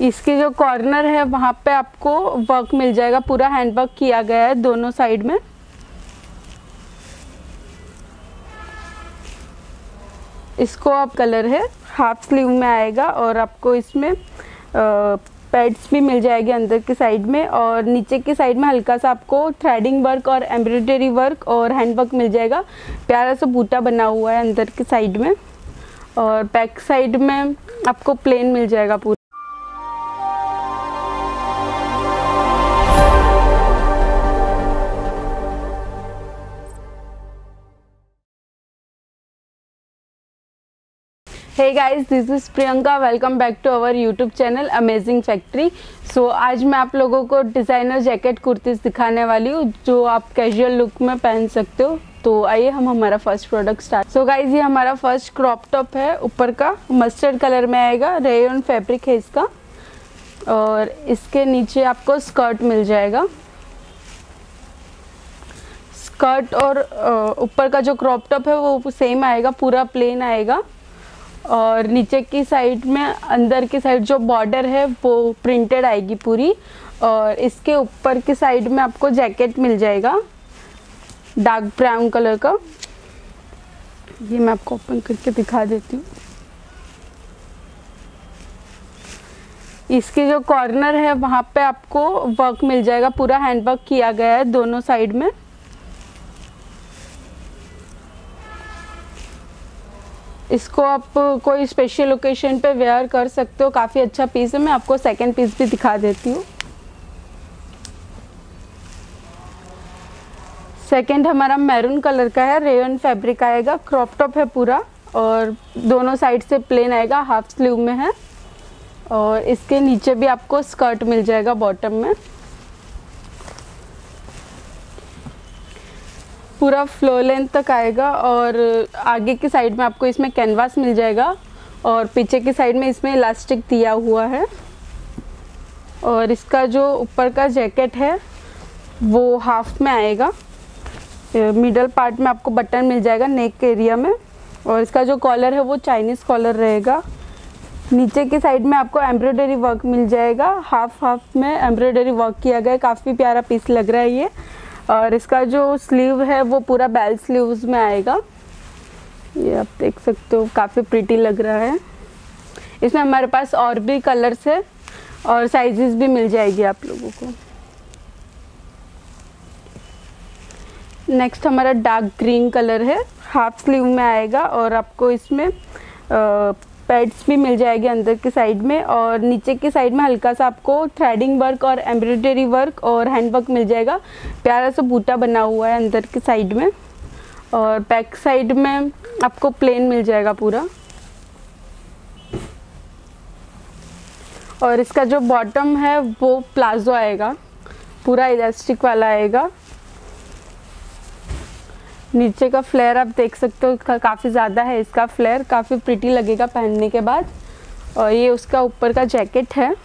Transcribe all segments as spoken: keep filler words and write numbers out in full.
इसके जो कॉर्नर है वहाँ पे आपको वर्क मिल जाएगा, पूरा हैंड वर्क किया गया है दोनों साइड में। इसको आप कलर है हाफ स्लीव में आएगा और आपको इसमें पैड्स भी मिल जाएगी अंदर की साइड में, और नीचे की साइड में हल्का सा आपको थ्रेडिंग वर्क और एम्ब्रॉयडरी वर्क और हैंड वर्क मिल जाएगा। प्यारा सा बूटा बना हुआ है अंदर की साइड में, और बैक साइड में आपको प्लेन मिल जाएगा पूरा। Hey guys, this is Priyanka. Welcome back to our YouTube channel amazing factory. So आज मैं आप लोगों को डिज़ाइनर जैकेट कुर्तीज़ दिखाने वाली हूँ जो आप कैजुअल लुक में पहन सकते हो। तो आइए हम हमारा first product start. So guys, ये हमारा फर्स्ट क्रॉप टॉप है, ऊपर का मस्टर्ड कलर में आएगा, रेयन फैब्रिक है इसका, और इसके नीचे आपको स्कर्ट मिल जाएगा। स्कर्ट और ऊपर का जो क्रॉप टॉप है वो सेम आएगा, पूरा प्लेन आएगा, और नीचे की साइड में अंदर की साइड जो बॉर्डर है वो प्रिंटेड आएगी पूरी, और इसके ऊपर की साइड में आपको जैकेट मिल जाएगा डार्क ब्राउन कलर का। ये मैं आपको ओपन करके दिखा देती हूँ। इसके जो कॉर्नर है वहाँ पे आपको वर्क मिल जाएगा, पूरा हैंड वर्क किया गया है दोनों साइड में। इसको आप कोई स्पेशल ओकेशन पे वेयर कर सकते हो, काफ़ी अच्छा पीस है। मैं आपको सेकंड पीस भी दिखा देती हूँ। सेकंड हमारा मैरून कलर का है, रेयन फैब्रिक आएगा, क्रॉप टॉप है पूरा, और दोनों साइड से प्लेन आएगा, हाफ स्लीव में है, और इसके नीचे भी आपको स्कर्ट मिल जाएगा बॉटम में। पूरा फ्लो लेंथ तक आएगा, और आगे की साइड में आपको इसमें कैनवास मिल जाएगा, और पीछे की साइड में इसमें इलास्टिक दिया हुआ है। और इसका जो ऊपर का जैकेट है वो हाफ में आएगा, मिडल पार्ट में आपको बटन मिल जाएगा नेक एरिया में, और इसका जो कॉलर है वो चाइनीज़ कॉलर रहेगा। नीचे की साइड में आपको एम्ब्रॉयडरी वर्क मिल जाएगा, हाफ हाफ में एम्ब्रॉयडरी वर्क किया गया है, काफ़ी प्यारा पीस लग रहा है ये। और इसका जो स्लीव है वो पूरा बेल स्लीव्स में आएगा, ये आप देख सकते हो, काफ़ी प्रिटी लग रहा है। इसमें हमारे पास और भी कलर्स है और साइजेस भी मिल जाएगी आप लोगों को। नेक्स्ट हमारा डार्क ग्रीन कलर है, हाफ स्लीव में आएगा, और आपको इसमें पैड्स भी मिल जाएगी अंदर की साइड में, और नीचे की साइड में हल्का सा आपको थ्रेडिंग वर्क और एम्ब्रॉयडरी वर्क और हैंड वर्क मिल जाएगा। प्यारा सा बूटा बना हुआ है अंदर की साइड में, और बैक साइड में आपको प्लेन मिल जाएगा पूरा। और इसका जो बॉटम है वो प्लाजो आएगा, पूरा इलास्टिक वाला आएगा। नीचे का फ्लेयर आप देख सकते हो, इसका काफ़ी ज़्यादा है, इसका फ्लेयर काफ़ी प्रिटी लगेगा पहनने के बाद। और ये उसका ऊपर का जैकेट है।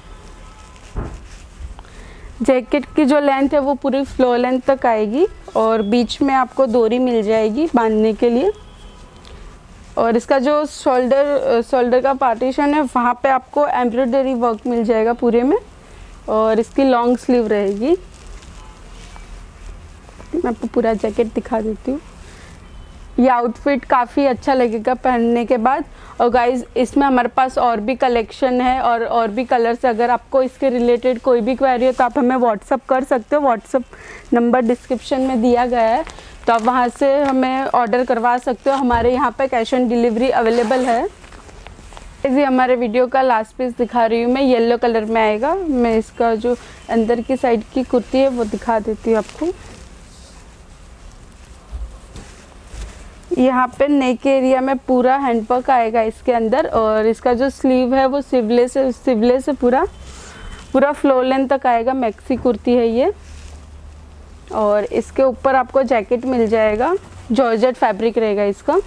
जैकेट की जो लेंथ है वो पूरी फ्लो लेंथ तक आएगी, और बीच में आपको डोरी मिल जाएगी बांधने के लिए। और इसका जो शोल्डर शोल्डर का पार्टीशन है वहाँ पे आपको एम्ब्रॉयडरी वर्क मिल जाएगा पूरे में, और इसकी लॉन्ग स्लीव रहेगी। मैं आपको पूरा जैकेट दिखा देती हूँ। ये आउटफिट काफ़ी अच्छा लगेगा पहनने के बाद। और गाइज, इसमें हमारे पास और भी कलेक्शन है और और भी कलर्स। अगर आपको इसके रिलेटेड कोई भी क्वेरी हो तो आप हमें व्हाट्सअप कर सकते हो। व्हाट्सअप नंबर डिस्क्रिप्शन में दिया गया है, तो आप वहाँ से हमें ऑर्डर करवा सकते हो। हमारे यहाँ पे कैश ऑन डिलीवरी अवेलेबल है। ये हमारे वीडियो का लास्ट पीस दिखा रही हूँ मैं, येलो कलर में आएगा। मैं इसका जो अंदर की साइड की कुर्ती है वो दिखा देती हूँ आपको। यहाँ पे नेक एरिया में पूरा हैंडवर्क आएगा इसके अंदर, और इसका जो स्लीव है वो सिवलेस है, सिवलेस है पूरा पूरा फ्लो लेंथ तक आएगा। मैक्सी कुर्ती है ये, और इसके ऊपर आपको जैकेट मिल जाएगा, जॉर्जेट फैब्रिक रहेगा इसका।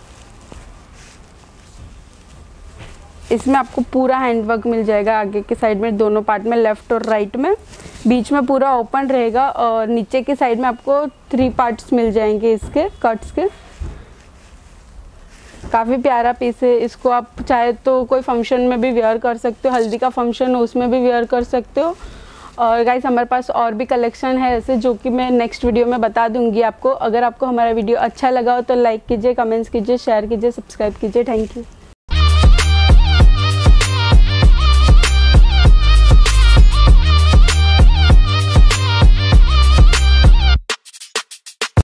इसमें आपको पूरा हैंडवर्क मिल जाएगा आगे की साइड में, दोनों पार्ट में, लेफ्ट और राइट में। बीच में पूरा ओपन रहेगा, और नीचे की साइड में आपको थ्री पार्ट्स मिल जाएंगे इसके कट्स के। काफ़ी प्यारा पीस है। इसको आप चाहे तो कोई फंक्शन में भी वेयर कर सकते हो, हल्दी का फंक्शन हो उसमें भी वेयर कर सकते हो। और गाइस हमारे पास और भी कलेक्शन है ऐसे, जो कि मैं नेक्स्ट वीडियो में बता दूंगी आपको। अगर आपको हमारा वीडियो अच्छा लगा हो तो लाइक कीजिए, कमेंट्स कीजिए, शेयर कीजिए, सब्सक्राइब कीजिए। Thank you.